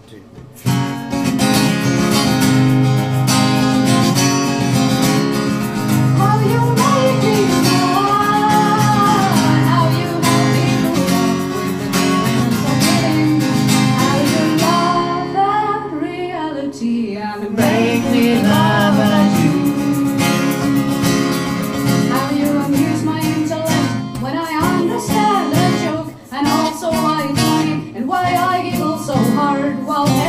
2. How you make me smile, how you help me move with the demons of living, how you love that reality and make me love at you. How you amuse my intellect when I understand a joke, and also why it's funny and why I giggle so hard while